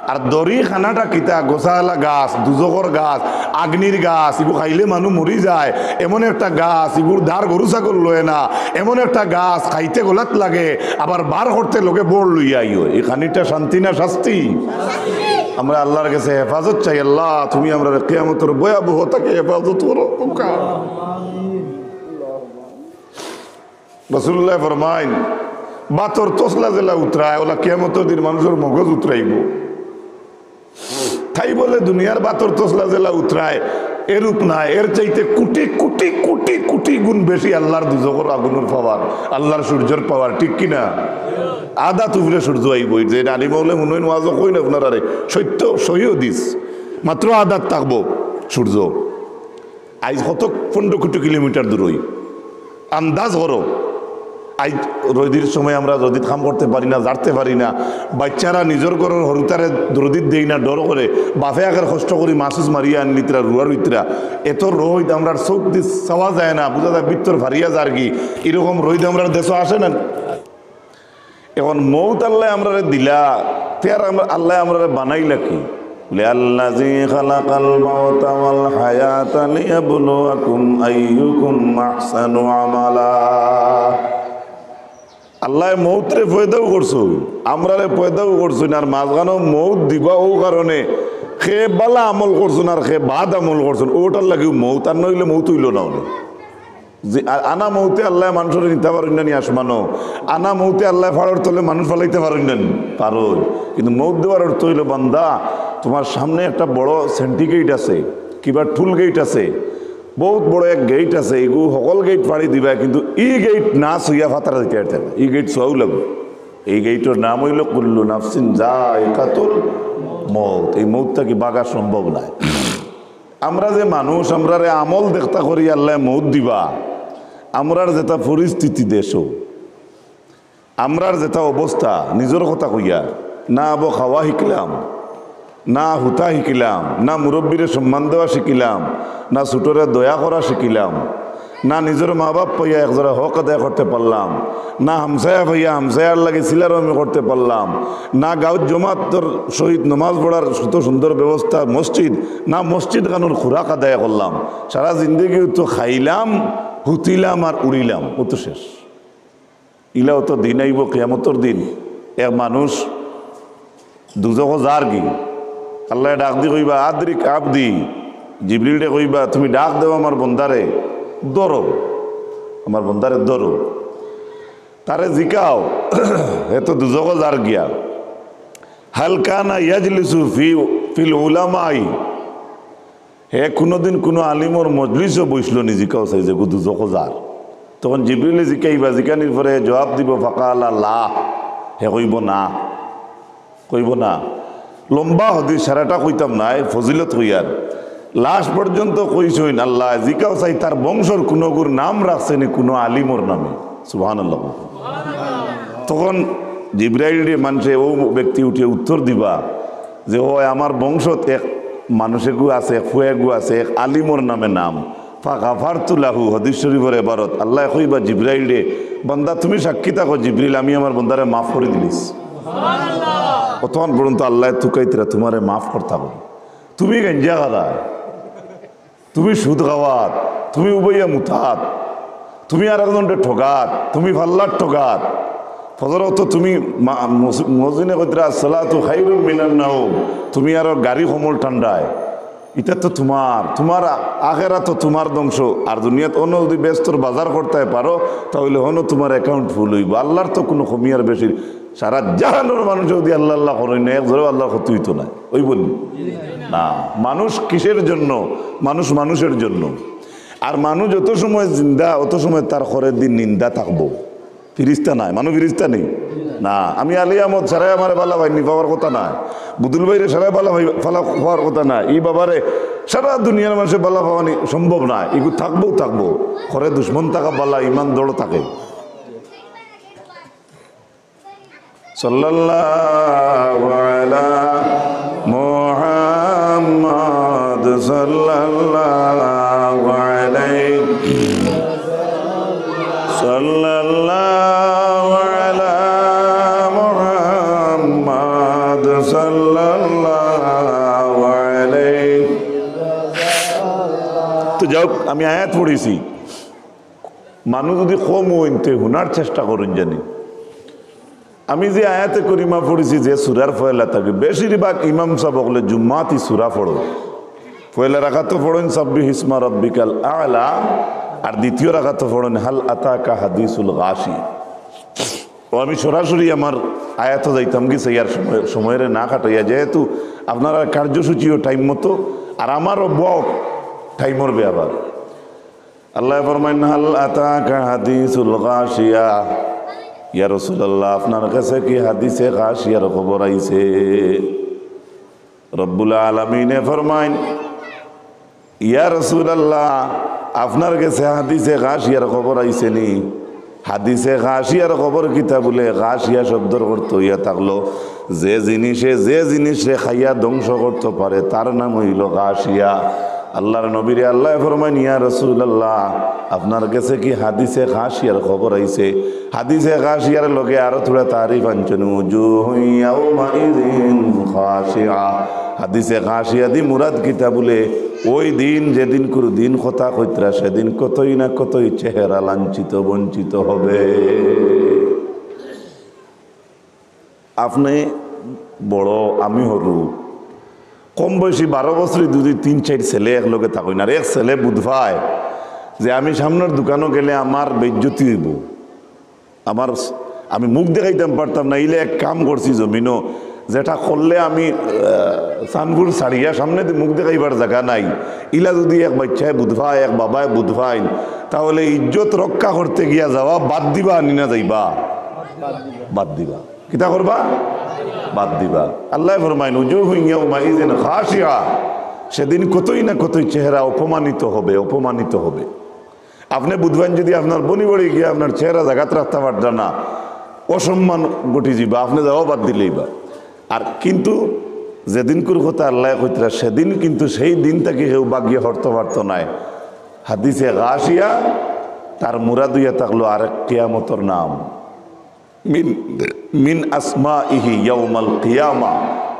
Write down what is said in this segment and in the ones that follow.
আর দড়ি খানাটা কিতা গোসালা গাছ, দুজকর গাছ, আগ্নির গাছ, এগুলো খাইলে মানুষ মরি যায় এমন একটা গাছ, এগুলোর ধার গরু ছাগল লয় না এমন একটা গাছ, খাইতে গোলাত লাগে আবার বার করতে লোকে বড় লইয়া আইও। এই খানিকটা শান্তি না শাস্তি? আমরা আল্লাহর কাছে হেফাজত চাই। আল্লাহ তুমি আমরা কিয়ামতের ভয়াবহতাকে হেফাজত করো। রাসূলুল্লাহ ফরমাইন বাতর তসলা জেলা উতরায় ওলা কিয়ামতের দিন মানুষের মগজ উতরাইব। তাই বলে দুনিয়ার বাতর তসলা জেলা উতরায় এরূপ নাই, এর চাইতে কোটি কোটি কোটি কোটি গুণ বেশি আল্লাহর দুজকের আগুনের পাওয়ার, আল্লাহর সূর্যের পাওয়ার, ঠিক কিনা? আদা তুফরে সূর্য আইব, যে আলিম হলে মনে হয় ওয়াজও কই না আপনারা রে, সত্য সহিও দিস মাত্র আদাত থাকবো সূর্য। আজ কত 15 কোটি কিলোমিটার দূর হই আন্দাজ করো। আজ রোদির সময় আমরা রোদিত কাম করতে পারি না, জাড়তে পারি না, বাচ্চারা নিজের ঘরের হরুতারে রোদিত দেই না ডর করে, বাফে আগে কষ্ট করি মাসুস মারিয়া আনলিতরা রুয়ার উইতরা, এত রোদ আমরা চোখ দিয়ে চাওয়া যায় না, বুঝা যায় বিত্তর ভারিয়া যার কি এরকম রোদ আমরা দেশে আসে না। এখন মৌত আল্লাহ আমরা দিলা, তেয়ার আল্লাহ আমরা বানাইলা কি? লিআল্লাযী খালাকাল মাউতা ওয়াল হায়াতা লিয়াবলুয়াকুম আইয়ুকুম আহসানু আমালা। আল্লাহ মৌতরে পয়দাও করছো, আমরারে পয়দাও করছো না, আর মাঝখানেও মৌত দিবা ও কারণে সে বালা আমল করছো না আর সে বাদ আমল করছো, ওটার লাগে মৌত, আর নইলে মৌত হইল না। যে আনা মৌতে আল্লাহ মানুষের নিতে পারেন না, আসমানো আনা মৌতে আল্লাহ ফাড়ার তলে মানুষ ফালাইতে পারেন না, পারো। কিন্তু মৌত দেওয়ার অর্থ হইল বান্দা তোমার সামনে একটা বড় সেন্টিগেট আছে, কিবা টুল গেট আছে, বহুত বড় এক গেট আছে, এগু সকল গেট পাড়ি দিবা, কিন্তু ই গেট না সইয়া ফাতারা দিতে পারতেন, ই গেট সোয়াও লাগবে। এই গেটের নাম হইল কুল্লু নাফসিন যায়কাতুল মৌত। এই মৌতটা কি বাগা সম্ভব নাই। আমরা যে মানুষ, আমরা রে আমল দেখতা করি আল্লাহ মৌত দিবা, আমরার যেটা পরিস্থিতি দেশ, আমরার যেটা অবস্থা, নিজের কথা কইয়া না আবো খাওয়া শিখলাম, না হুতা শিখিলাম, না মুরব্বীরে সম্মান দেওয়া শিখিলাম, না ছোটরে দয়া করা শিখিলাম, না নিজের মা বাপ পাইয়া একজোড়া হক আদায় করতে পারলাম, না হামসায়া ভাইয়া হামসায়ার লাগে সিলার আমি করতে পারলাম, না গাঁত জমাতর সহিত নমাজ পড়ার সুতো সুন্দর ব্যবস্থা মসজিদ, না মসজিদ কানুর খুরাক আদায় করলাম। সারা জিন্দগি তো খাইলাম, হুতিলাম আর উড়িলাম, ও তো শেষ। ইলাও তো দিন আইব কিয়ামতর দিন, এক মানুষ দুজক যার কি আল্লাহ ডাক দি কইবা আদ্রিক আবদি, জিবরিলে কইবা তুমি ডাক দেও আমার বন্দারে, ধরো আমার বন্দারে ধরো, তারে জিকাও এত দুজক যার গিয়া হালকানা ইয়াজলিসু ফিল উলামাই, হে কোনোদিন কোনো আলিমর মজলিসও বসল নি, জিকাও চাই যে দুজক যার। তখন জিবরিলে জিকাইবা, জিকানির পরে জবাব দিব ফাকালা লা, হে কইব না, কইব না। লম্বা হদিস সারাটা কইতাম নাই, ফজিলত কইয়ার লাস্ট পর্যন্ত কইসইন আল্লাহ জিকাও চাই তার বংশর কোনো গুর নাম রাখছেনি কোনো আলিমর নামে, সুবহানাল্লাহ। তখন জিবরাইল মানুষে ও ব্যক্তি উঠে উত্তর দিবা যে ও আমার বংশত এক মানুষে গু আছে, এক ফুয়ে গু আছে, এক আলিমর নামে নাম, ফাগাফারতু লাহু, হাদিস শরীফের ইবারত। আল্লাহ কইবা জিবরাইল রে, বান্দা তুমি সাক্ষী থাকো জিবরিল আমি আমার বন্দারে মাফ করে দিলিস, তখন পর্যন্ত আল্লাহ থুকাইতরা তোমারে মাফ করতাম। তুমি গঞ্জা খাওয়াত, তুমি সুদ খাওয়াত, তুমি উবইয়া মুথাত, তুমি আর একজনটা ঠগাত, তুমি ফাল্লার ঠগাত, ফজরত তুমি মসজিদে কইতরা সালাতু খায়রুম মিনান নাওম, তুমি আর গাড়ি কমল ঠান্ডায়, এটা তো তোমার আখেরাত তো তোমার ধ্বংস। আর দুনিয়াত অন্য যদি ব্যস্তর বাজার করতে পারো তাহলে হনো তোমার অ্যাকাউন্ট ফুল হইব। আল্লাহর তো কোনো কমিয়ার বেশি, সারা জাহানোর মানুষ যদি আল্লাহ আল্লাহ করেন না, একজোড়াও আল্লাহর ক্ষতি হইতো না, ওই বলি না। মানুষ কিসের জন্য? মানুষ মানুষের জন্য। আর মানুষ যত সময় জিন্দা অত সময় তার ঘরের দিন নিন্দা থাকবো, ফিরিস্তা নাই, মানুষ ফিরিস্তা নেই না। আমি আলী আহমদ সারাই আমার বালা ভাই নি পাওয়ার কথা নাই, বুদুল ভাইরে সারাই বালা ভাই ফালা পাওয়ার কথা নাই, এই বাবারে সারা দুনিয়ার মানুষের বালা পাওয়ানি সম্ভব না। এগুলো থাকবো ঘরে দুশ্মন থাকা বালা, ইমান দৌড় থাকে। সাল্লাল্লাহু আলা মুহাম্মদ সাল্লাল্লাহু আলাইহি সাল্লাল্লাহু আলা মুহাম্মদ সাল্লাল্লাহু সাল্লাল্লাহু আলাইহি। তো যাও, আমি আয়াত পড়েছি, মানুষ যদি কম হইতে হুনার চেষ্টা করুন জানি। আমি যে আয়াতে করিমা পড়েছি যে সুরার ফয়লা থাকে, বেশিরভাগ ইমাম সাহেব বলে জুম্মাতি সুরা পড়ো, পয়লা রাখাতো পড়েন সাব্বিহ ইসমা রাব্বিকাল আ'লা, আর দ্বিতীয় রাখাতো পড়েন হাল আতাকা হাদিসুল গাশিয়া। ও আমি সরাসরি আমার আয়াত যাইতাম কি সেই আর সময়ের না কাটাইয়া, যেহেতু আপনারা কার্যসূচিও টাইম মতো আর আমারও বক টাইমর ব্যাপার। আল্লাহ ফরমাইন হাল আতাকা হাদিসুল গাশিয়া, ইয়া রাসূলুল্লাহ আপনার কাছে কি হাদিসে গাশিয়ার খবর আইছে? রব্বুল আলামিনে ফরমাইন ইয়া রাসূলুল্লাহ আপনার কাছে হাদিসে গাশিয়ার খবর আইছে নি? হাদিসে গাশিয়ার খবর কিতা বলে? গাশিয়া শব্দর অর্থ ইয়া থাকলো যে জিনিসে খাইয়া ধ্বংস করতে পারে তার নাম হইল গাশিয়া। আল্লাহর নবীরে আল্লাহ ফরমান ইয়া রাসূলুল্লাহ আপনার কাছে কি হাদিসে গাশিয়ার খবর আইছে? হাদিসে গাশিয়ার লগে আরো থোড়া তারিফ আনছেন, উজুহু ইয়াউমা ইযিন খাশিয়া। হাদিসে গাশিয়া দি মুরাদ কিতা বলে? ওই দিন যেদিন কোনো দিন কথা কইতরা সেদিন কতই না কতই চেহারা লাঞ্ছিত বঞ্চিত হবে। আপনি বড় আমি হরু, কম বয়সী 12 বছরই যদি 3-4 ছেলে একলগে থাকুন, আর এক ছেলে বুধভাই যে আমি সামনের দোকানও গেলে আমার বেজ্জতি হইব, আমি মুখ দেখাইতাম পারতাম না, ইলে এক কাম করছি জমিনও যেটা করলে আমি সানপুর ছাড়িয়া সামনে মুখ দেখাইবার জায়গা নাই, ইলা যদি এক বাচ্চায় বুধভাই এক বাবায় বুধভাই, তাহলে ইজ্জত রক্ষা করতে গিয়া যাওয়া বাদ দিবা আনি না যাইবা? বাদ দিবা। কিতা করবা? বাদ দিবা। আল্লাহ ফরমাইন উজুহু ইয়াউমা ইযিন খাশিয়া, সেদিন কতই না কতই চেহারা অপমানিত হবে, অপমানিত হবে। আপনি বুধবান যদি আপনার বনি বড়ি গিয়ে আপনার চেহারা জাগাত রাখতে পারতেন না, অসম্মান ঘটি যাবা, আপনি যাওয়া বাদ দিলেই বা। আর কিন্তু যেদিন করে কথা আল্লাহ কইতরা সেদিন কিন্তু সেই দিন থেকে কেউ বাগিয়ে হরতে পারত নাই। হাদিসে গাশিয়া তার মুরাদ হইয়া থাকলো আরেক কিয়ামতর নাম, মিন আসমাইহি ইয়াউমাল কিয়ামা।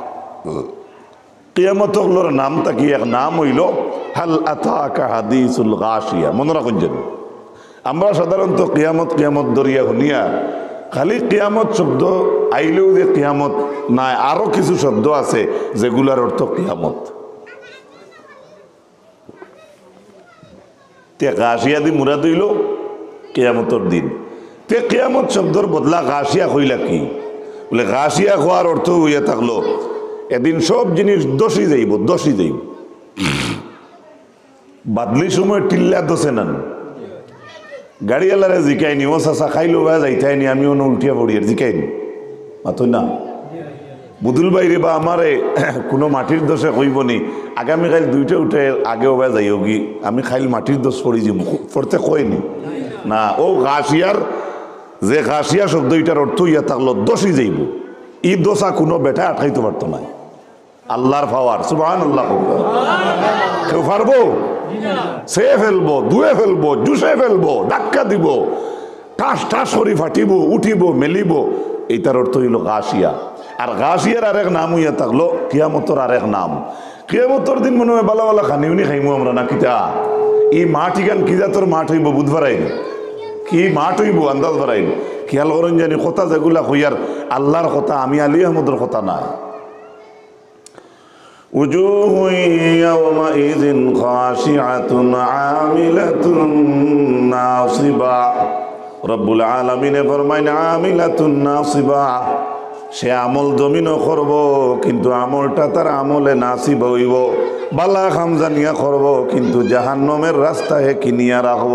কিয়ামতর নাম থাকি এক নাম হইল হাল আতাকা হাদিসুল গাশিয়া। মনে রাখুন যেন আমরা সাধারণত কিয়ামত দরিয়া শুনিয়া খালি কিয়ামত শব্দ আইলেও যে কিয়ামত নাই, আরো কিছু শব্দ আছে যেগুলার অর্থ কিয়ামত। তে গাশিয়া দি মুরাদ হইল কিয়ামতর দিন। তে কিয়ামত শব্দর বদলা গাশিয়া কইলা কি? বলে গাশিয়া হওয়ার অর্থ হইয়া থাকলো এদিন সব জিনিস দোষী যাইব, দোষী যাইব। বাদলি সময় টিল্লা দোষে নান, গাড়িওয়ালারে জিকাইনি ও চাষা খাইলো বা যাইতাইনি, আমি অন্য উল্টিয়া পড়ি আর জিকাইনি মাথো না। বুদুল বাইরে বা আমারে কোনো মাটির দোষে কইবনি আগামীকাল 2টা উঠে আগেও বা যাইও কি আমি খাইল মাটির দোষ পড়ি যাম, পড়তে কয়নি না। ও গাশিয়ার যে গাশিয়া শব্দ এটার অর্থ ইয়া থাকলো দোষী যাইব। ই দোষা কোনো বেটা আটকাইতে পারতো না। আল্লাহর পাওয়ার, সুবহানাল্লাহ। কেউ পারবো? সে ফেলবো, ধুয়ে ফেলবো, জুসে ফেলবো, ধাক্কা দিব, ঠাস ঠাস করি ফাটিব, উঠিব, মেলিব। এইটার অর্থ হইল গাশিয়া। আর গাশিয়ার আরেক নাম হইয়া থাকলো কিয়ামতর আরেক নাম। কিয়ামতর দিন মনে হয় বালা বালা খানি উনি খাইমু আমরা না কিতা? এই মাঠ ইগান কি জাতর মাঠ হইব? বুধবার আইন কি মাঠ হইব? আন্দাজ বাড়াইল। খেয়াল করেন জানি কথা যেগুলা হইয়ার আল্লাহর কথা, আমি আলী আহমদের কথা নাই। উজুহু ইয়াওমাইযিন খাশিআতুন আমিলাতুন নাসিবা। রব্বুল আলামিনে ফরমাইন আমিলাতুন নাসিবা, সে আমল জমিনও করব কিন্তু আমলটা তার আমলে নাসিব হইব। বালা খাম জানিয়া করব কিন্তু জাহান্নামের রাস্তায় কিনিয়া রাখব।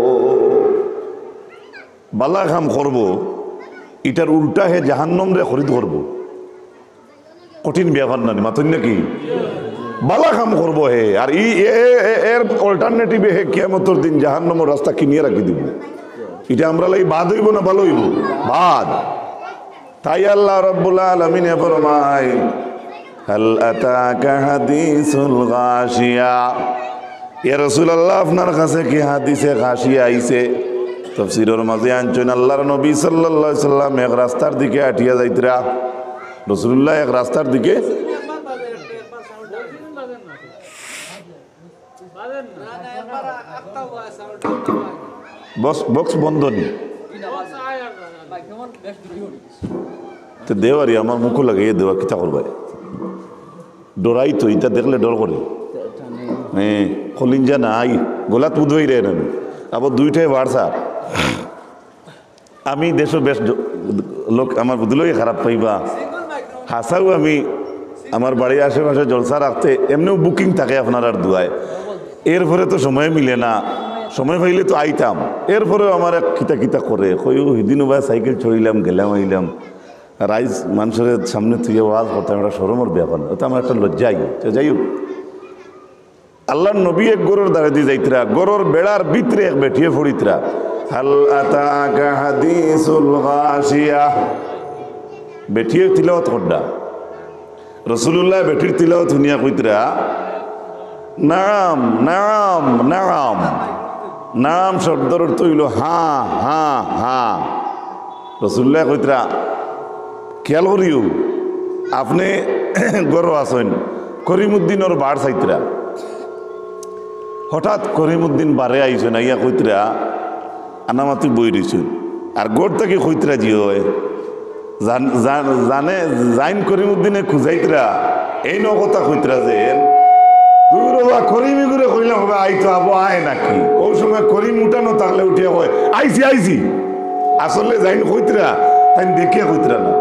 বালা খাম করব এটার উল্টা হে জাহান্নাম রে খরিদ করব। কঠিন ব্যাপার না মাতুন নাকি? বালা কাম করবো হে, আর এর অল্টারনেটিভে হে কিয়ামতের দিন জাহান্নামের রাস্তা কিনিয়ে রাখি দিব। এটা আমরা লাগি বাদ হইব না ভালো হইব? বাদ। তাই আল্লাহ রাব্বুল আলামিন ফরমায় হাল আতাকা হাদিসুল গাশিয়া। ইয়া রাসূলুল্লাহ আপনার কাছে কি হাদিসে গাশিয়া আইছে? তাফসীরের মাঝে আনছেন আল্লাহর নবী সাল্লাল্লাহু আলাইহি সাল্লাম এক রাস্তার দিকে আটিয়া যাইতরা। রাসূলুল্লাহ এক রাস্তার দিকে বক্স বন্ধ নি তো দেওয়ারি আমার মুখও লাগে এ দেওয়া কিতা করবে ডরাই তো এটা দেখলে ডর করে হ্যাঁ কলিঞ্জা নাই গোলাত বুধই রে আবার দুইটাই বাড়ছার আমি দেশও বেশ লোক আমার বুধলেই খারাপ পাইবা হাসাও আমি আমার বাড়ির আশেপাশে জলসা রাখতে এমনিও বুকিং থাকে আপনার আর দুয়ায় এরপরে তো সময় মিলে না সময় পাইলে তো আইতাম এরপরেও আমার এক কিতা কিতা করে কইও সেদিনও বা সাইকেল চড়িলাম গেলাম আইলাম রাইজ মানুষের সামনে তুই ওয়াজ করতাম একটা সরমর ব্যাপার ওটা আমার একটা লজ্জাই যাই হোক আল্লাহর নবী এক গরুর দাঁড়ে দিয়ে যাইতরা গরুর বেড়ার ভিতরে এক বেঠিয়ে ফড়িতরা হাল আতাকা হাদিসুল গাশিয়া বেঠিয়ে তিলাওয়াত করডা রাসূলুল্লাহ বেঠির তিলাওয়াত শুনিয়া কইতরা নাম নাম নাম নাম শব্দের অর্থ হইল হা হা হা রাসূলুল্লাহ কইতরা খেয়াল করিও আপনি গরু আসেন করিমউদ্দিনের বাড় চাইতরা হঠাৎ করিমউদ্দিন বারে আইসেন আইয়া কইতরা আনামাতি বই রইছেন আর গোড় থেকে কইতরা জি হয় জানে জাইন করিমউদ্দিনে খুঁজাইতরা এই ন কথা কইতরা যে দূর বা করিমি করে কইলাম হবে আইতো আবো আয় নাকি ওই সময় করিম উঠানো থাকলে উঠিয়া হয় আইসি আইসি আসলে জাইন কইতরা তাই দেখিয়া কইতরা না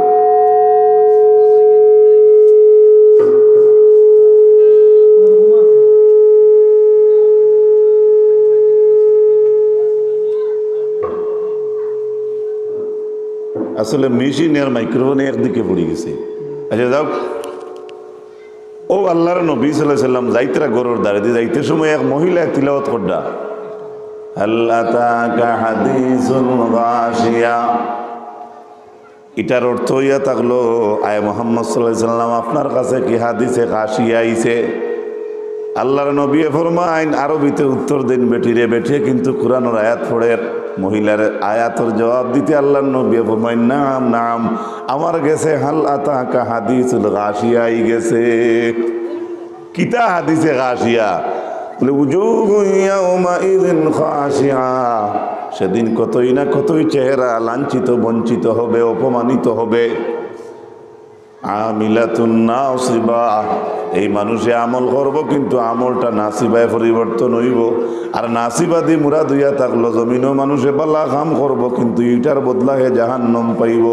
আসলে মেশিন আর মাইক্রোফোনে একদিকে পড়ে গেছে আচ্ছা যাও ও আল্লাহর নবী সাল্লাল্লাহু আলাইহি সাল্লাম যাইতরা গরুর দাঁড়িয়ে যাইতে সময় এক মহিলা তিলাওয়াত করডা আল্লাহ তাআকা হাদিসুল গাশিয়া এটার অর্থ হইয়া থাকলো আয় মুহাম্মদ সাল্লাল্লাহু আলাইহি সাল্লাম আপনার কাছে কি হাদিসে গাশিয়া আইছে আল্লাহর নবী ফরমাইন আরবিতে উত্তর দিন বেটিরে বেঠিয়ে কিন্তু কুরআনের আয়াত পড়ে মহিলার আয়াতের জবাব দিতে আল্লাহর নবী ফরমাইন নাম নাম আমার গেছে হাল আতাকা হাদিসুল গাশিয়া আই গেছে কিতা হাদিসে গাশিয়া বলে উজুহু ইয়াউমাইযিন খাশিয়া সেদিন কতই না কতই চেহারা লাঞ্ছিত বঞ্চিত হবে অপমানিত হবে আমিলাতুন নাসিবা এই মানুষে আমল করব কিন্তু আমলটা নাসিবায় পরিবর্তন হইব আর নাসিবাদি মুরাদ হইয়া থাকলো জমিনও মানুষে বালা কাম করব কিন্তু ইটার বদলা হে জাহান্নাম পাইব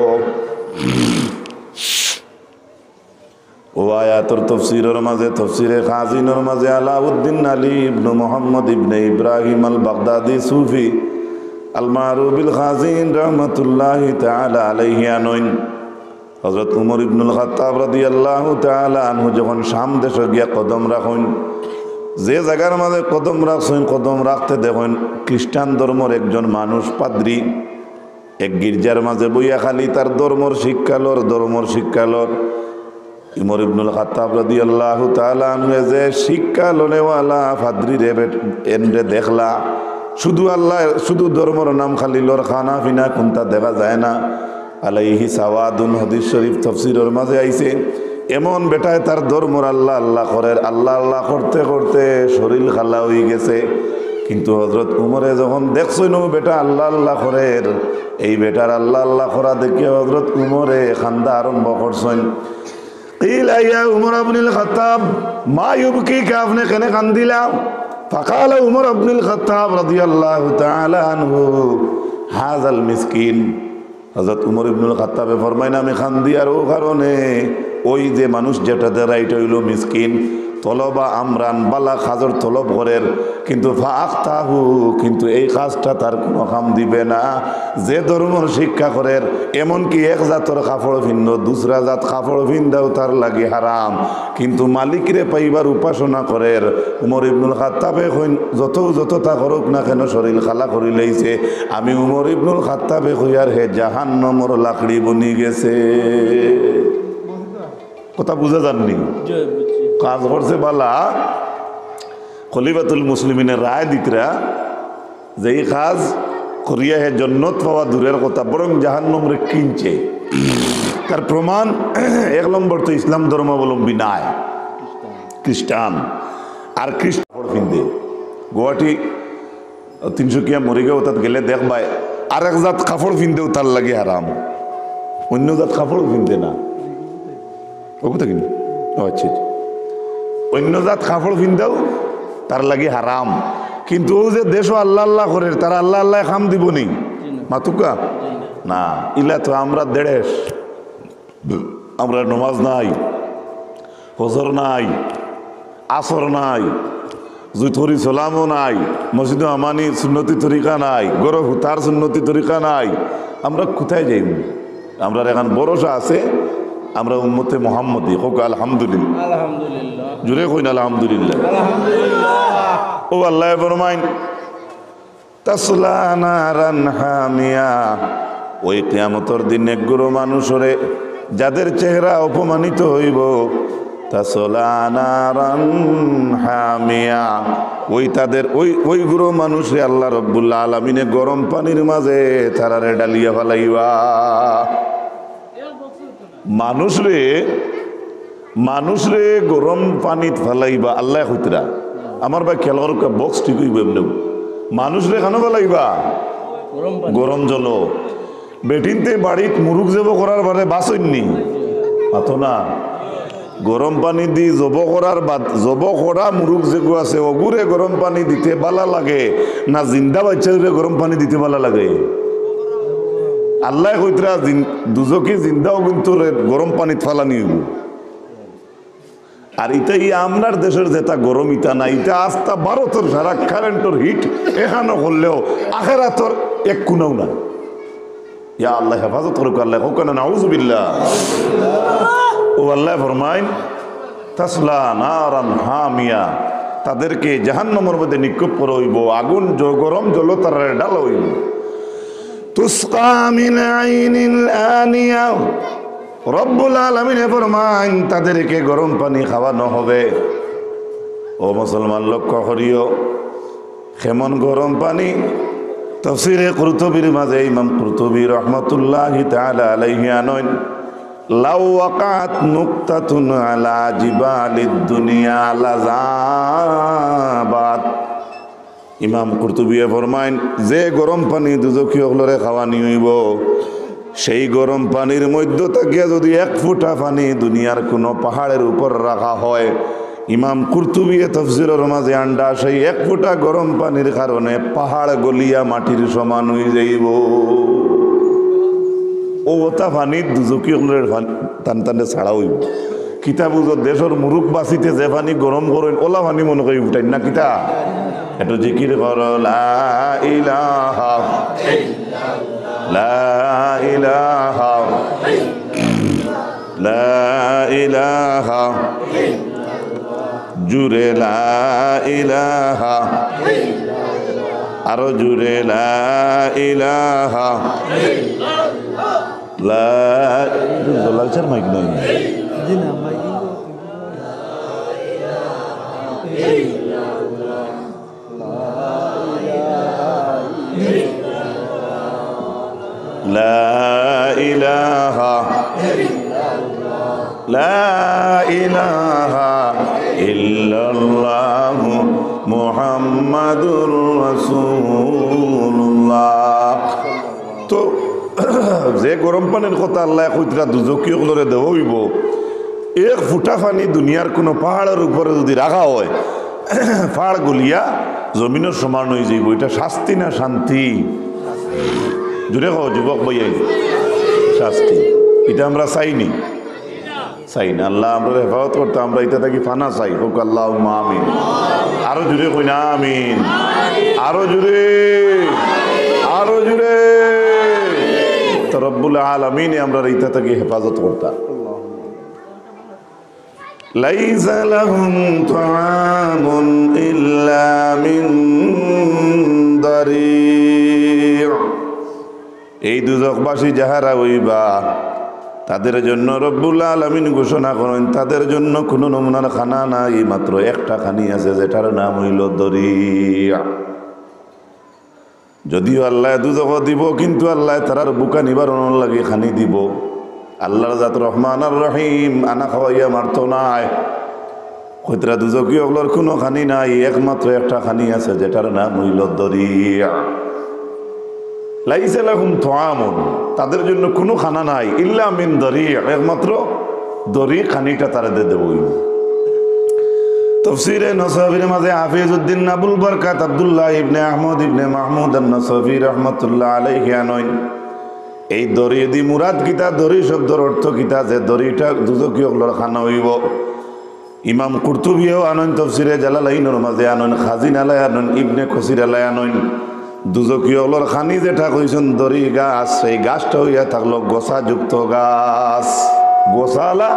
ও আয়াতের তফসিরের মাঝে তফসিরে খাজিনের মাঝে আলাউদ্দিন আলী ইবনে মুহাম্মদ ইবনে ইব্রাহিম আল বাগদাদি সুফি আল মারুফ বিল খাজিন রাহমাতুল্লাহি তাআলা আলাইহি আনইন হযরত উমর ইবনুল খাত্তাব রাদিয়াল্লাহু তাআলা আনহু যখন শাম দেশে গিয়া কদম রাখেন যে জায়গার মাঝে কদম রাখছেন কদম রাখতে দেখেন খ্রিস্টান ধর্মের একজন মানুষ পাদ্রী এক গির্জার মাঝে বইয়া খালি তার ধর্মর শিক্ষালর উমর ইবনুল খাত্তাব রাদিয়াল্লাহু তাআলা আনহু যে শিক্ষা লনেওয়ালা পাদ্রীরে এন্ডে দেখলা শুধু আল্লাহ শুধু ধর্মর নাম খালি লর খানা পিনা কোনটা দেখা যায় না আলাইহি সাওয়াদুন হাদিস শরীফ তফসিরের মাঝে আইছে এমন বেটায় তার ধর্মর আল্লাহ আল্লাহ করে আল্লাহ আল্লাহ করতে করতে শরীর খালা হয়ে গেছে কিন্তু হযরত উমরে যখন দেখছেন ও বেটা আল্লাহ আল্লাহ করে এই বেটার আল্লাহ আল্লাহ করা দেখে হযরত উমরে খান্দা আরম্ভ করছেন قيل يا عمر بن الخطاب ما يبكيك আপনি কেন কান্দিলা فقال عمر بن الخطاب رضي الله تعالى عنه هذا المسكين হযরত উমর ইবনুল খাত্তাবে ফরমাইন আমি খান্দি আর ও কারণে ওই যে মানুষ যেটাতে রাইট হইল মিসকিন তলবা আমরান বালা খাজর তলব করের কিন্তু ফাআখতাহু কিন্তু এই কাজটা তার কোনো কাম দিবে না যে ধর্মের শিক্ষা করের এমনকি এক জাতর কাপড় ভিন্ন দুসরা জাত কাপড় ভিন্দাও তার লাগে হারাম কিন্তু মালিকরে পাইবার উপাসনা করের উমর ইবনুল খাত্তাবে কইন যত তা করুক না কেন শরীর খালা করি লইছে আমি উমর ইবনুল খাত্তাবে কইয়ার হে জাহান্নামের লাকড়ি বনি গেছে কথা বুঝা যাননি কাজ করছে বালা খলিফাতুল মুসলিমিনের রায় দিতরা যে এই কাজ করিয়া হে জন্নত পাওয়া দূরের কথা বরং জাহান্নামরে কিনছে তার প্রমাণ এক নম্বর তো ইসলাম ধর্মাবলম্বী নাই খ্রিস্টান আর খ্রিস্টান পিন্দে গুৱাহাটী তিনচুকীয়া মৰিগাঁও তাত গেলে দেখবাই আর এক জাত কাপড় পিনতেও তার লাগে হারাম, অন্য জাত কাপড় পিনতে না। ও কোথা কিনি? ও আচ্ছা, অন্য জাত কাপড় পিনতেও তার লাগে হারাম। কিন্তু ও যে দেশও আল্লাহ আল্লাহ করে, তারা আল্লাহ আল্লাহ খাম দিব নি মাতুকা না। ইলা তো আমরা দেড়েশ, আমরা নমাজ নাই, ফজর নাই, আসর নাই, জুথরি সালামও নাই, মসজিদে আমানি সুন্নতি তরিকা নাই, গরব হুতার সুন্নতি তরিকা নাই। আমরা কোথায় যাই? আমরা এখন ভরসা আছে আমরা উম্মতে মুহাম্মদি। হোক আলহামদুলিল্লাহ, জুড়ে কইন আলহামদুলিল্লাহ। ও আল্লাহ ফরমাইন তাসলা নারান হামিয়া, ওই কিয়ামতের দিন একগুলো মানুষরে যাদের চেহারা অপমানিত হইব, তাসলা নারান হামিয়া, ওই তাদের ওই গুরু মানুষরে আল্লাহ রব্বুল আলামিনে গরম পানির মাঝে তারারে ডালিয়া ফেলাইবা। মানুষরে গরম পানিত ফেলাইবা আল্লাহ হইতরা। আমার ভাই খেলার বক্স ঠিক হইব এমনি। মানুষরে কেন ফেলাইবা? গরম জল। বেটিনতে বাড়িত মুরুখ জব করার বারে বাসইনি আতো না, গরম পানি দি জব করার বাদ জব করা মুরুখ যেগু আছে ওগুরে গরম পানি দিতে বালা লাগে না জিন্দা বাচ্চারে গরম পানি দিতে বালা লাগে? আল্লাহ কইতরা দুজকি জিন্দাও কিন্তু গরম পানিত ফালানি হইব। আর ইটাই আপনার দেশের যেটা গরম ইটা না, ইটা আস্তা ভারতের সারা কারেন্টর হিট এখানো করলেও আখেরাতর এক কোনাও না। ইয়া আল্লাহ হেফাজত করুক, আল্লাহ হোক না নাউজুবিল্লাহ। ও আল্লাহ ফরমাইন তাসলা নারান হামিয়া, তাদেরকে জাহান্নামের মধ্যে নিক্ষেপ করা হইব, আগুন গরম জল তারা ডালা হইব। তুসকা মিন আইনিন আনিয়া, রব্বুল আলামিন ফরমাইন তাদেরকে গরম পানি খাওয়ানো হবে। ও মুসলমান লক্ষ্য করিও কেমন গরম পানি। তাফসীরে কুরতুবীর মাঝে ইমাম কুরতুবী রাহমাতুল্লাহি তাআলা আলাইহি আনন, লাউ ওয়াকাত নুকতাতুন আলা জিবালিদ দুনিয়া লাযাবাত। ইমাম কুরতুবী ফরমাইন যে গরম পানি দুজখী হলরে খাওয়ানি হইব, সেই গরম পানির মধ্য থেকে যদি এক ফুটা পানি দুনিয়ার কোনো পাহাড়ের উপর রাখা হয়, ইমাম কুরতুবী তাফসীরের মাঝে আন্ডা সেই এক ফুটা গরম পানির কারণে পাহাড় গলিয়া মাটির সমান হয়ে যাইব। ও ওটা পানি দুজকি হলের টান টানে ছাড়া হইব। কিতা বুঝো দেশের মুরুখ বাঁচিতে যে পানি গরম করেন ওলা পানি মনে করি উঠাই না। কিতা একটু জিকির কর, লা ইলাহা লা ইলাহা লা ইলাহা, জুড়ে লা ইলাহা, আরো জুড়ে লা ইলাহা লা। লালচার মাইক নাই? লা ইলাহা লা ইলাহা ইল্লাল্লাহু মুহাম্মাদুর রাসূলুল্লাহ। তো যে গরম পানির কথা আল্লাহ কইতরা দুজকি হলরে দেওয়া হইব, এক ফুটা পানি দুনিয়ার কোনো পাহাড়ের উপরে যদি রাখা হয়, পাহাড় গলিয়া জমিনের সমান হয়ে যাইব। এটা শাস্তি না শান্তি? জুড়ে খাও যুবক ভাইয়াই, শাস্তি। এটা আমরা চাইনি, চাই না। আল্লাহ আমরা হেফাজত করতে, আমরা এটা থাকি ফানা চাই। হোক আল্লাহ আমিন। আরো জুড়ে কই না আমিন, আরো জুড়ে, আরো জুড়ে। তো রব্বুল আলামিন আমরা এটা থাকি হেফাজত করতাম। লাইসা লাহুম তুআমুন ইল্লা মিন দারি'। এই দুজকবাসী যাহারা হইবা তাদের জন্য রব্বুল আলামিন ঘোষণা করেন তাদের জন্য কোনো নমুনার খানা নাই, মাত্র একটা খানি আছে যেটার নাম হইল দরিয়া। যদিও আল্লাহ দুজক দিব, কিন্তু আল্লাহ তারার বুকা নিবারণের লাগে খানি দিব। আল্লাহর জাত রহমান আর রহিম, আনা খাওয়াইয়া মারত নাই। কইতরা দুজকি ওগুলোর কোনো খানি নাই, একমাত্র একটা খানি আছে যেটার নাম হইল দরিয়া। লাইসা লাহুম তুআমুন, তাদের জন্য কোনো খানা নাই, ইল্লা মিন দরিয়া, একমাত্র দরি খানিটা তারা দিয়ে দেবই। তফসিরে নসফির মাঝে হাফিজ উদ্দিন আবুল বরকাত আব্দুল্লাহ ইবনে আহমদ ইবনে মাহমুদ আন-নসফি রাহমাতুল্লাহ আলাইহি আনয়ন এই দরি দি মুরাদ কিতা, দরি শব্দের অর্থ কিতা, যে দরিটা দুজকি ওগুলোর খানা হইব। ইমাম কুরতুবিও আনয়ন, তফসিরে জালালাইনের মাঝে আনয়ন, খাজিন আলাই আনয়ন, ইবনে কসির আলাই আনয়ন দুজকি ওগুলোর খানি যেটা কইছেন দরি গাছ, সেই গাছটা হইয়া থাকলো গোসাযুক্ত গাছ, গোসালা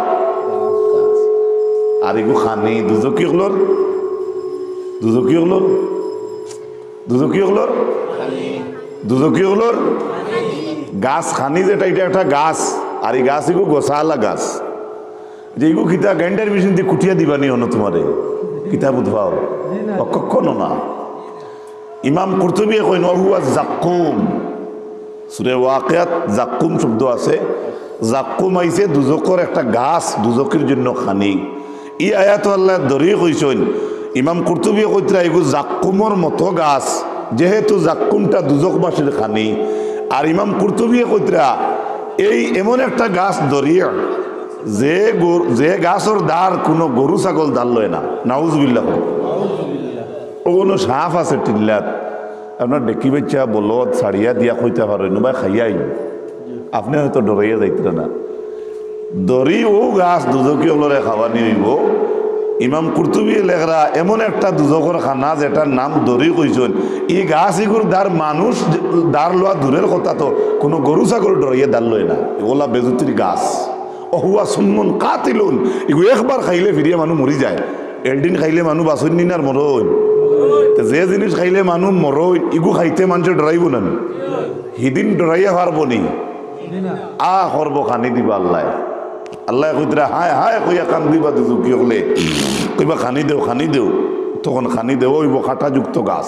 আর এগু খানি দুজকি ওগুলোর, দুজকি ওগুলোর, দুজকি ওগুলোর, দুজকি ওগুলোর গাছ খানি যেটা, এটা একটা গাছ, আর এই গাছ এগু গোসালা গাছ। যে এগু কিতা গ্যান্ডার মেশিন দিয়ে কুটিয়া দিবানি হনো তোমারে কিতা বুধবাও কখনো না। ইমাম কুরতুবী কইন হুয়া জাক্কুম, সূরা ওয়াকিয়াত জাক্কুম শব্দ আছে, জাক্কুম আইছে দুজকের একটা গাছ, দুজকের জন্য খানি। ই আয়াত আল্লাহ দরি কইছেন, ইমাম কুরতুবী কইতরা এগু জাক্কুমর মতো গাছ, যেহেতু জাক্কুমটা দুজকবাসীর খানি। আর ইমাম কুরতুবী কইতরা এই এমন একটা গাছ দরিয়া যে গাছের দ্বার কোনো গরু ছাগল দাল লয় না, নাউজুবিল্লাহ। ও কোনো সাপ আছে টিল্লাত, আপনার ডেকি বাচ্চা বলদ ছাড়িয়া দিয়া কইতে পারেন বা খাইয়াই, আপনি হয়তো ডরাইয়া যাইতে না। দরি ও গাছ দুজকি ওগুলোরে খাওয়ানি হইব। ইমাম কুরতুবী লেখরা এমন একটা দুজকর খানা যেটার নাম দরি কইছেন, এই গাছ এগুর দ্বার মানুষ দ্বার লওয়া দূরের কথা, তো কোনো গরু ছাগল ডরাইয়া দাল লয় না, এগুলা বেজুতির গাছ। অহুয়া সুন্মুন কাতিলুন, এগু একবার খাইলে ফিরিয়ে মানুষ মরি যায়, এলদিন খাইলে মানুষ বাঁচন নিন আর মরইন। যে জিনিস খাইলে মানুষ মরইন, ইগু খাইতে মানুষের ডরাইব না, হিদিন ডরাইয়া পারবো নি, করবো খানি দিবা আল্লাহ। আল্লাহ কইতরা হায় হায় কইয়া কান দিবা দুজকি হলে, কইবা খানি দেও খানি দেও, তখন খানি দেও হইব কাঁটাযুক্ত গাছ।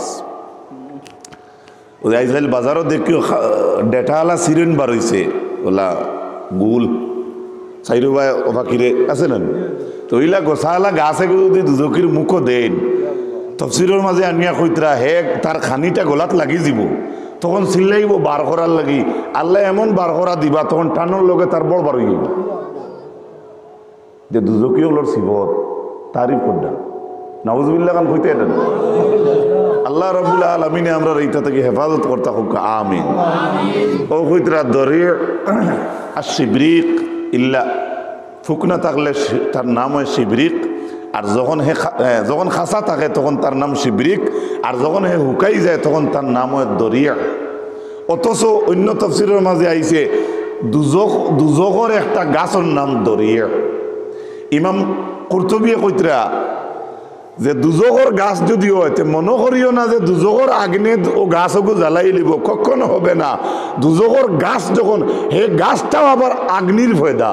আইসাইল বাজারও দেখিও ডেটাওয়ালা সিরেন বার হইছে, ওলা গুল চাইরো বা অবাকিরে আছে না, তো ওইলা গোসালা গাছে যদি দুজকির মুখও দেন, তফসিরের মাঝে আনিয়া কইতরা হে তার খানিটা গলাত লাগি যাব, তখন চিল্লাইব বার করার লাগি, আল্লাহ এমন বার করা দিবা তখন টানোর লগে তার বড় বার হইব। যে দুজকি হলোর সিবত তারিফ করডা, নাউজুবিল্লাহ কান কইতে এটা আল্লাহ রাব্বুল আলামিন আমরা এইটা থেকে হেফাজত করতে হোক, আমিন। ও কইতরা দরি আর শিবরিক ইল্লা ফুকনা থাকলে তার নাম হয় শিবরিক, আর যখন খাসা থাকে তখন তার নাম শিবরিক, আর যখন হে হুকাই যায় তখন তার নাম হয় দরিয়া। অথচ অন্য তফসিরের মাঝে আইছে দুজকর একটা গাছের নাম দরিয়া। ইমাম কুরতুবী কইতরা যে দুজকর গাছ যদি হয় মনে করিও না যে দুজকর আগ্নে ও গাছকে জ্বালাই লিব, কখনো হবে না। দুজকর গাছ যখন হে গাছটাও আবার আগ্নির ফয়দা,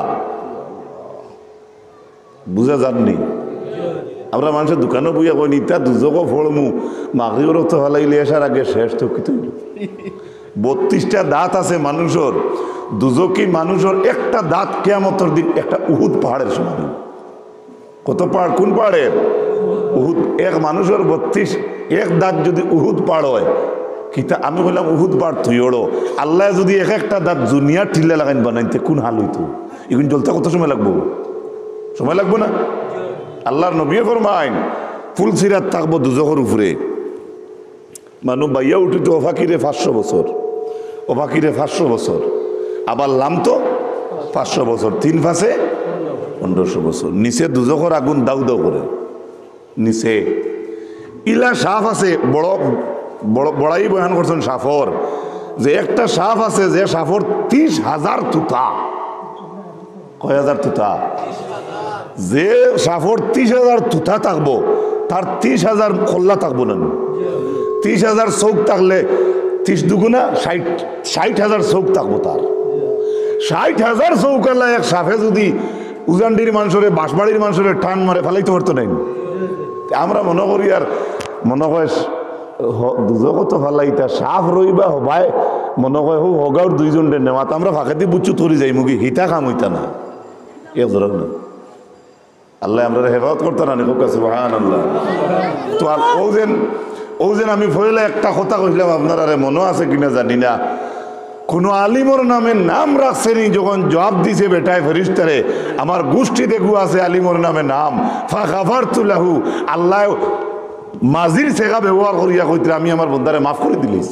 বুঝা যাননি? আমরা মানুষের দোকানে বইয়া কই নিতা দুজকও ফলমু মাগরির তো হলাইলে আসার আগে শেষ তো কিছু 32টা দাঁত আছে মানুষের, দুজকি মানুষের একটা দাঁত কিয়ামতের দিন একটা উহুদ পাহাড়ের সমান। কত পাহাড়? কোন পাহাড়ের? উহুদ। এক মানুষের 32 এক দাঁত যদি উহুদ পাহাড় হয়, কিতা আমি বললাম উহুদ পাহাড় থইড়ো, আল্লাহ যদি এক একটা দাঁত জুনিয়া ঠিল্লা লাগাইন বানাইতে কোন হাল হইতো? এগুলো জ্বলতে কত সময় লাগবো? সময় লাগবো না? আল্লাহর নবী ফরমাইন ফুল সিরাত থাকবো দুজকের উপরে, মানুষ বাইয়া উঠিত অফাকিরে 500 বছর, অফাকিরে 500 বছর, আবার লামতো 500 বছর, 3 ফাঁসে 1500 বছর। নিচে দুজকের আগুন দাউ দাউ করে নিচে। ইলা সাপ আছে, বড় বড় বড়াই বয়ান করছেন সাফর, যে একটা সাপ আছে যে সাফর 30,000 তুতা। কয় হাজার তুতা? যে সাফর 30,000 তুতা থাকবো, তার 30,000 খোল্লা থাকবো না। 30,000 চৌক থাকলে 30 দুগুণা 60,000 চৌক থাকবো তার। 60,000 চৌকাল্লা এক সাফে যদি উজানডির মানুষের বাঁশবাড়ির মানুষের টান মারে ফেলাইতে পারতো নাই। আমরা মনে করি আর মনে হয় দুজক তো ফেলাইতা সাফ রইবা হবাই মনে হয় হো হগাওর 2 জনের নেওয়া, আমরা ফাঁকাতে বুঝছু তরি যাই মুগি হিতা কাম হইতা না। এক ধরক না আল্লাহ আমরা হেফাজত করতে না নিক সুবহানাল্লাহ। তো আর ও যেন আমি ফইলে একটা কথা কইলাম আপনারা মনে আছে কিনা জানি না, কোন আলিমর নামে নাম রাখছেনি, যখন জবাব দিছে বেটায় ফেরেশতারে আমার গোষ্ঠী দেখু আছে আলিমর নামে নাম, ফাগাফারতু লাহু, আল্লাহ মাজির সেগা ব্যবহার করিয়া কইতে আমি আমার বন্দারে মাফ করে দিলিস।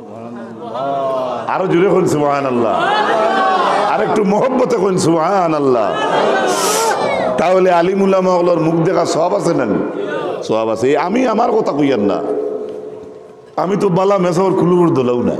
আরো জোরে কোন সুবহানাল্লাহ, আর একটু মহব্বতে কোন সুবহানাল্লাহ। তাহলে আলিম উলামা ওগুলোর মুখ দেখা সব আছে না? সব আছে। আমি আমার কথা কইয়ার না, আমি তো বালা মেসাওর খুলুর দোলাও না।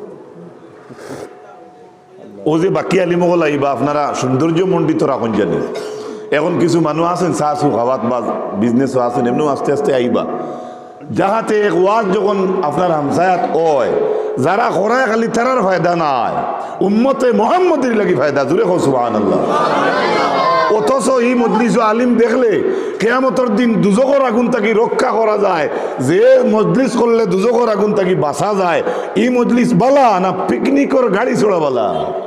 ও যে বাকি আলিমগল আইবা আপনারা সৌন্দর্য মণ্ডিত রাখুন জানি। এখন কিছু মানুষ আছেন চাষু খাওয়াত বা বিজনেসও আছেন, এমনিও আস্তে আস্তে আইবা যাহাতে এক ওয়াজ যখন আপনার হামসায়াত হয়, যারা করায় খালি তারার ফায়দা নাই, উম্মতে মুহাম্মদের লাগি ফায়দা। জুড়ে কও সুবহানাল্লাহ। অথচ এই মজলিস আলিম দেখলে কিয়ামতের দিন দুজখের আগুন থাকি রক্ষা করা যায়, যে মজলিস করলে দুজখের আগুন থাকি বাঁচা যায়, এই মজলিস বালা না পিকনিকের গাড়ি চড়া বালা?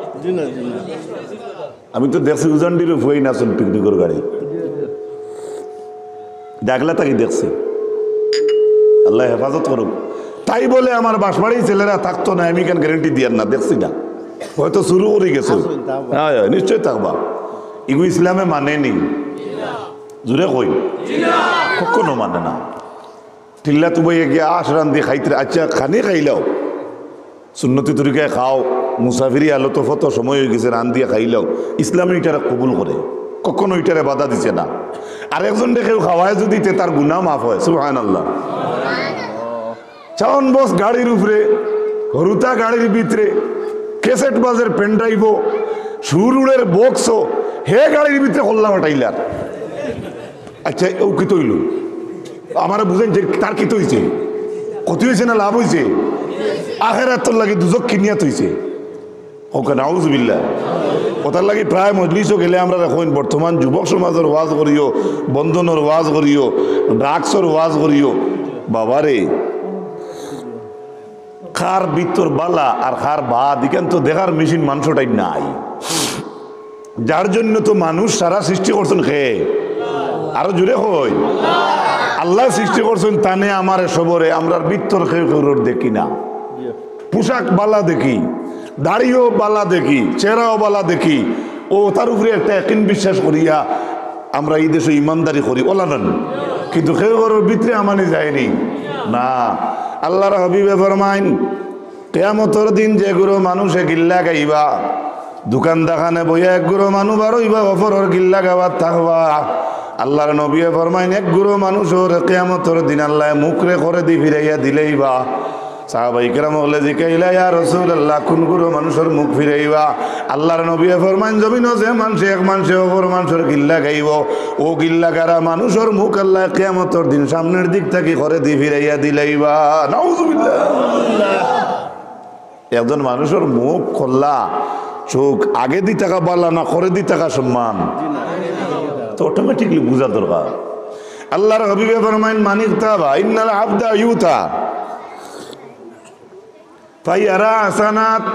আমি তো দেখছি উজানডির ফুয়াই না আসুন পিকনিকের গাড়ি, ডাকলা তাকে দেখছি। আল্লাহ হেফাজত করুক। তাই বলে আমার বাঁশবাড়ির ছেলেরা থাকতো না আমি কেন গ্যারেন্টি দিয়ার না, দেখছি না, হয়তো শুরু করে গেছে। হ্যাঁ নিশ্চয় থাকবা। ইগু ইসলামে মানেনি, জুড়ে কই কখনো মানে না। টিল্লা তুমি গিয়ে আশ রান্ধি খাইতে, আচ্ছা খানি খাইলাও সুন্নতি তরিকায় খাও, মুসাফিরি আলো তো ফত সময় হয়ে গেছে, রান দিয়ে খাইলাও, ইসলামে এটারে কবুল করে, কখনো এটারে বাধা দিছে না। আর একজন দেখেও খাওয়ায় যদি তার গুনাহ মাফ হয়। সুবহানাল্লাহ। চাউন বস গাড়ির উপরে, হরুতা গাড়ির ভিতরে, ক্যাসেট বাজের পেন ড্রাইভও, সুরুড়ের বক্সও, হে গাড়ির ভিতরে হল্লা মাটাইলার। আচ্ছা ও কি তৈল আমার বুঝেন যে তার কি তৈছে, ক্ষতি হয়েছে না লাভ হয়েছে? আখেরাত তোর লাগে দুজক কিনিয়া তৈছে। ওকে নাউজুবিল্লাহ। ওটার লাগে প্রায় মজলিসও গেলে আমরা এখন বর্তমান যুবক সমাজের ওয়াজ করিও, বন্ধনের ওয়াজ করিও, ড্রাগসের ওয়াজ করিও। বাবারে খার বিত্তর বালা আর খার বাদ এখান তো দেখার মেশিন মানুষটাই নাই, যার জন্য তো মানুষ সারা সৃষ্টি করছেন খেয়ে। আরো জুড়ে হই আল্লাহ সৃষ্টি করছেন তানে আমার সবরে, আমরা বিত্তর খেয়ে দেখি না। পোশাক বালা দেখি, দাড়িও বালা দেখি, চেহারাও বালা দেখি, ও তার উপরে একটা একিন বিশ্বাস করিয়া আমরা এই দেশে ইমানদারি করি ওলানন, কিন্তু খেয়ে ভিতরে আমানি যায়নি না। আল্লাহর হাবিবে ফরমাইন কিয়ামতের দিন যে গুরু মানুষে গিল্লা গাইবা, দোকান দেখানে বইয়া এক গুরু মানুষ বারইবা অপরের গিল্লা গাবার থাকবা। আল্লাহর নবী ফরমাইন এক গুরু মানুষের কিয়ামতের দিন আল্লাহ মুখরে করে দি ফিরাইয়া দিলেইবা। সাহাবায়ে কেরাম বলে জিকাইলা ইয়া রাসূলুল্লাহ কোন গুরু মানুষের মুখ ফিরাইবা? আল্লাহর নবী ফরমাইন জমিন যে মানুষে এক মানুষে অপর মানুষের গিল্লা গাইব, ও গিল্লা গারা মানুষের মুখ আল্লাহ কিয়ামতের দিন সামনের দিক থেকে করে দি ফিরাইয়া দিলেইবা। নাউজুবিল্লাহ। একজন মানুষের মুখ খোলা, চোখ আগে দি টাকা বালা না করে দি টাকা সম্মান, তো অটোমেটিকলি বুঝা দরকার। আল্লাহর হাবিবে ফরমাইন মানিক তাবা ইন্নাল আবদা ইউতা ফাইয়ারা হাসানাত।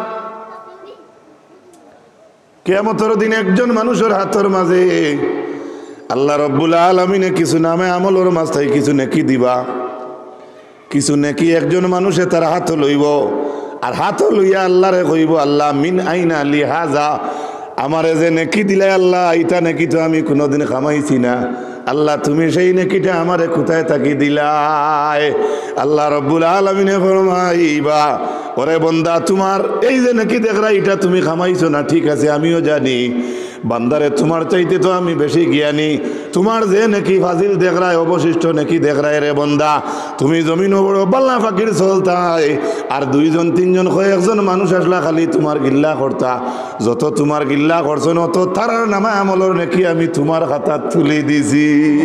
কিয়ামতের দিন একজন মানুষের হাতের মাঝে আল্লাহ রাব্বুল আলামিনে কিছু নামে আমলের মাঝ থেকে কিছু নেকি দিবা, কিছু নেকি একজন মানুষে তার হাত লইব, আর হাত লইয়া আল্লাহরে কইব আল্লাহ মিন আইনা লি হাজা, আমারে যে নেকি দিলে আল্লাহ এটা নেকি তো আমি কোনোদিন কামাইছি না, আল্লাহ তুমি সেই নেকিটা আমারে কোথায় থাকি দিলাই? আল্লাহ রাব্বুল আলামিনে ফরমাইবা ওরে বান্দা তোমার এই যে নেকি দেখরা এটা তুমি কামাইছো না, ঠিক আছে আমিও জানি বান্দারে তোমার চাইতে তো আমি বেশি জ্ঞানী, তোমার যে নেকি ফাজিল দেখরায় অবশিষ্ট নেকি দেখরায় রে বান্দা, তুমি জমিন বড় বাল্লা ফাকির চলতাই, আর দুইজন তিনজন কয়েকজন মানুষ আসলা খালি তোমার গিল্লা করতা, যত তোমার গিল্লা করছো অত তার নামে আমলের নেকি আমি তোমার খাতাত তুলে দিছি।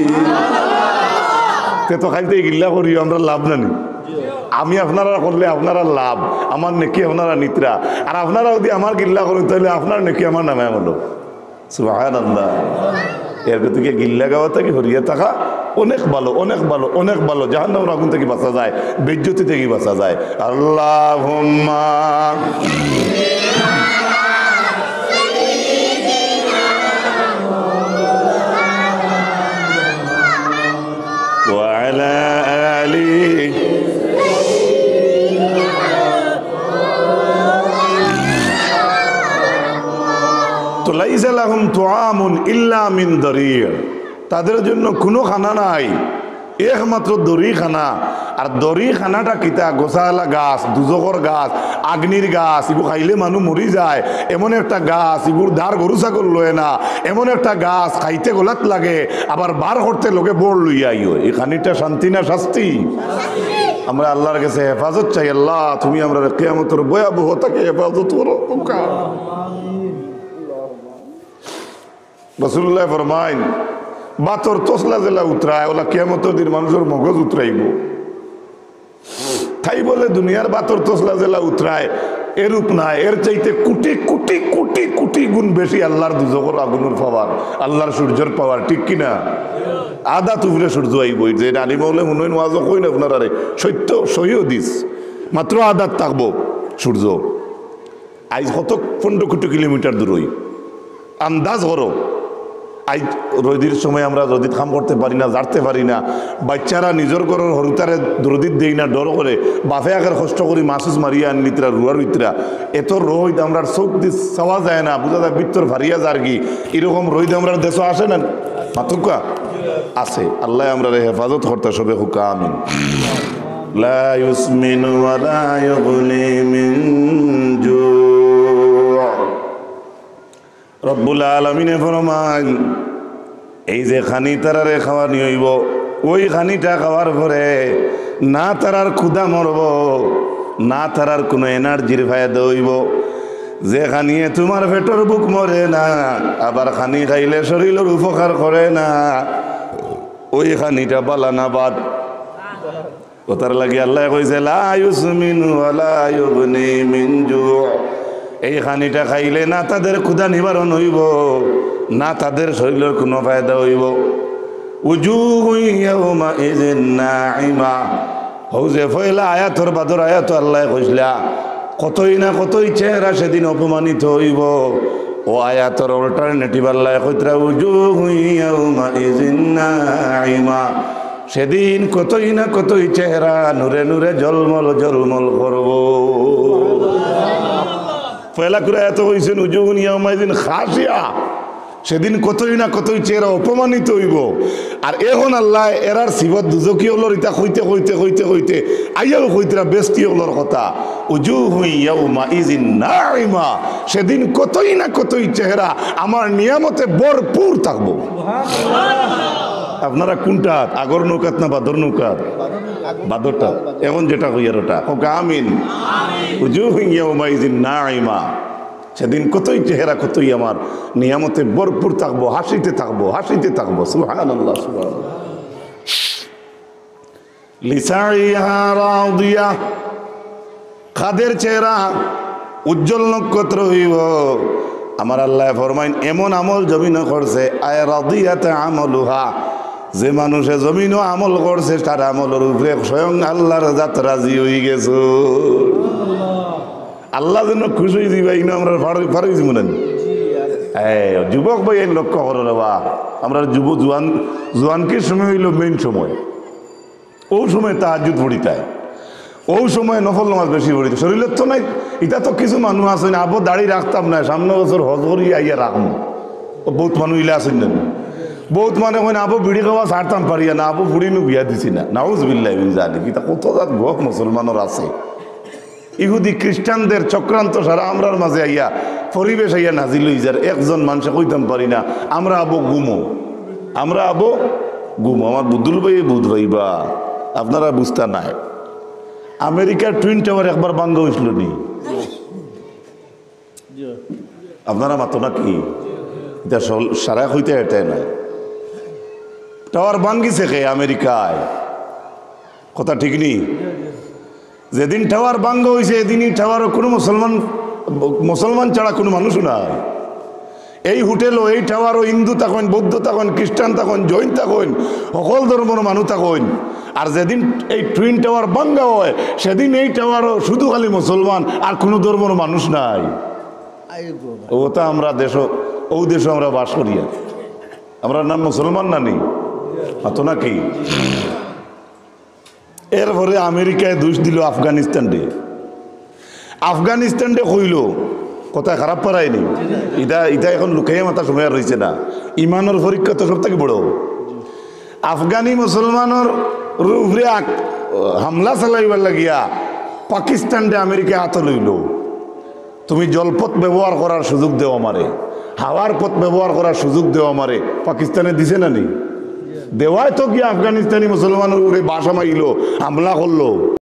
তো খাইতে গিল্লা করিও আমরা লাভ নানি, আমি আপনারা করলে আপনারা লাভ, আমার নেকি আপনারা নিত্রা, আর আপনারা যদি আমার গিল্লা করেন তাহলে আপনার নেকি আমার নামে আমল। সুবহানাল্লাহ। এর থেকে গিল্লা গাওয়া থেকে হরিয়া থাকা অনেক ভালো, অনেক ভালো, অনেক ভালো। জাহান্নামের আগুন থেকে বাঁচা যায়, বেজ্জতি থেকে বাঁচা যায়। আল্লাহুম্মা লাইসা লাহুম তুআমুন ইল্লা মিন দারিয়, তাদের জন্য কোনো খানা নাই একমাত্র দড়ি খানা। আর দড়ি খানাটা কিতা? গোসালা গাছ, দুজকর গাছ, আগ্নির গাছ, এগুলো খাইলে মানুষ মরি যায় এমন একটা গাছ, এগুলো ধার গরু ছাগল লয় না এমন একটা গাছ, খাইতে গোলাত লাগে আবার বার করতে লোকে বড় লইয়া আইও। এই খানিটা শান্তি না শাস্তি? আমরা আল্লাহর কাছে হেফাজত চাই। আল্লাহ তুমি আমরা কিয়ামতের ভয়াবহতাকে হেফাজত করো। রাসূলুল্লাহ ফরমাইন বাতর তসলা জেলা উতরায়, ওলা কিয়ামতের দিন মানুষের মগজ উতরাইব। তাই বলে দুনিয়ার বাতর তসলা জেলা উতরায় এরূপ নাই, এর চাইতে কোটি কোটি কোটি কোটি গুণ বেশি আল্লাহর দুজকের আগুনের পাওয়ার, আল্লাহর সূর্যের পাওয়ার, ঠিক কিনা? আদা তুবরে সূর্য আইব, যে আলিম হলে মনে হয় ওয়াজও কই না আপনারা রে, সত্য সহিও দিস মাত্র আদাত থাকবো সূর্য। আজ কত 15 কোটি কিলোমিটার দূর হই আন্দাজ করো। আজ রোদির সময় আমরা রোদিত কাম করতে পারি না, জাড়তে পারি না, বাচ্চারা নিজের ঘরের হরুতারে রোদিত দেই না, ডর করে বাফে আগে কষ্ট করি মাসুস মারিয়া আনলিতরা রুয়ার ভিতরা। এত রোদ আমরা চোখ দিয়ে চাওয়া যায় না, বুঝা যায় ভিতর ভারিয়া যার কি এরকম রোদ আমরা দেশ আসে না মাতুকা আছে। আল্লাহ আমরা হেফাজত করতে সবে হুকা আমিন। লা ইউসমিনু ওয়া লা ইউগনি মিন জু। রব্বুল আলামিনে ফরমান এই যে খানি তারারে খাওয়া নিয়ে হইব, ওই খানিটা খাওয়ার পরে না তারার ক্ষুধা মরব, না তারার কোনো এনার্জির ফায়দা হইব। যে খানিয়ে তোমার পেটের বুক মরে না, আবার খানি খাইলে শরীরের উপকার করে না, ওই খানিটা বালানা বাদ। কথার লাগে আল্লাহ কইছে লা ইউসমিনু ওয়া লা ইউগনি মিন জু। এই খানিটা খাইলে না তাদের ক্ষুধা নিবারণ হইব, না তাদের শরীরের কোনো ফায়দা হইব। উজুহু ইয়াউমাইযিন নাঈমা। হৌ যে পয়লা আয়াতর বাদর আয়াত আল্লাহ কইসলা কতই না কতই চেহারা সেদিন অপমানিত হইব। ও আয়াতর অল্টারনেটিভ আল্লাহ কইতরা উজুহু ইয়াউমাইযিন নাঈমা। সেদিন কতই না কতই চেহারা নূরে নূরে জলমল জলমল করব। পয়লা করে এত হয়েছেন উজুহুন ইয়াউমাইযিন খাশিয়া, সেদিন কতই না কতই চেহারা অপমানিত হইব। আর এখন আল্লাহ এরার সিবত দুজকি হলোর ইতা কইতে কইতে কইতে কইতে আইয়াও কইতরা বেস্তি হলোর কথা। উজুহুন ইয়াউমাইযিন নাঈমা, সেদিন কতই না কতই চেহারা আমার নিয়ামতে ভরপুর থাকবো। আপনারা কোনটা, আগর নৌকাত না বাদর নৌকাত? বাদরটা। এখন যেটা কইয়ার ওটা ওকে আমিন। উজুহুন ইয়াউমাইযিন নাঈমা, সেদিন কতই চেহারা কতই আমার নিয়ামতে ভরপুর থাকবো, হাসিতে থাকবো হাসিতে থাকবো। সুবহানাল্লাহ সুবহানাল্লাহ। লিসাইহা রাদিয়া, খাদের চেহারা উজ্জ্বল নক্ষত্র হইব। আমার আল্লাহ ফরমাইন এমন আমল জমিন করছে আয় রাদিয়াতে আমলুহা, যে মানুষে জমিনও আমল করছে তার আমলের উপরে স্বয়ং আল্লাহর জাত রাজি হয়ে গেছে। আল্লাহ যেন খুশি হয়ে দিবাই না আমরা ফারুক মনে যুবক ভাই লক্ষ্য করো রে বা, আমরা জোয়ানকির সময় হইল মেইন সময়। ও সময় তাহাজ্জুদ পড়িতায়, ও সময় নফল নামাজ বেশি পড়িত। শরীরের তো নাই, এটা তো কিছু মানুষ আছে না আবো দাড়ি রাখতাম না, সামনে বছর হজ করি আইয়া রাখবো। বহুত মানুষ ইলা আসেন না, বহুত মানে হয় না আবো বিড়ি খাওয়া ছাড়তাম পারিয়া না, আবো ফুড়িনু বিয়া দিছি না। নাউজুবিল্লাহি মিন যালিক। এটা কত জাত গক মুসলমানের আছে। ইহুদি খ্রিস্টানদের চক্রান্ত সারা আমরার মাঝে আইয়া পরিবেশ আইয়া নাজিল হই যার একজন মানুষে কইতাম পারি না আমরা আবো গুমো, আমরা আবো গুমো। আমার বুদ্ধুল ভাই বুধ ভাইবা আপনারা বুঝতা নাই, আমেরিকার টুইন টাওয়ার একবার ভাঙ্গা হয়েছিল নি? আপনারা মাতো নাকি? এটা সারা হইতে এটাই নাই, টাওয়ার ভাঙ্গিছে কে আমেরিকায়, কথা ঠিক নেই। যেদিন টাওয়ার ভাঙ্গা হয়েছে এদিনই টাওয়ারও কোনো মুসলমান ছাড়া কোনো মানুষ নাই। এই হোটেলও এই টাওয়ারও হিন্দু থাকেন, বৌদ্ধ থাকেন, খ্রিস্টান থাকেন, জৈন থাকেন, সকল ধর্মের মানুষ থাকেন। আর যেদিন এই টুইন টাওয়ার ভাঙ্গা হয় সেদিন এই টাওয়ারও শুধু খালি মুসলমান আর কোনো ধর্মের মানুষ নাই। ওটা আমরা ও দেশ আমরা বাস করি, আমরা নাম মুসলমান না নেই তো নাকি? এরপরে আমেরিকায় দোষ দিল আফগানিস্তান কইল কথা খারাপ পারায়নি এটা এটা এখন লুকাইয়া মাথা সময় রয়েছে না ইমানের পরীক্ষা তো সব থেকে বড় আফগানি মুসলমানের উপরে হামলা চালাইবার লাগিয়া পাকিস্তানরে আমেরিকা হাত লইল তুমি জলপথ ব্যবহার করার সুযোগ দেও আমারে হাওয়ার পথ ব্যবহার করার সুযোগ দেও আমারে পাকিস্তানে দিছে না নি দেওয়ায় তো কি আফগানিস্তানি মুসলমানের উপরে বাসা মাইল হামলা করলো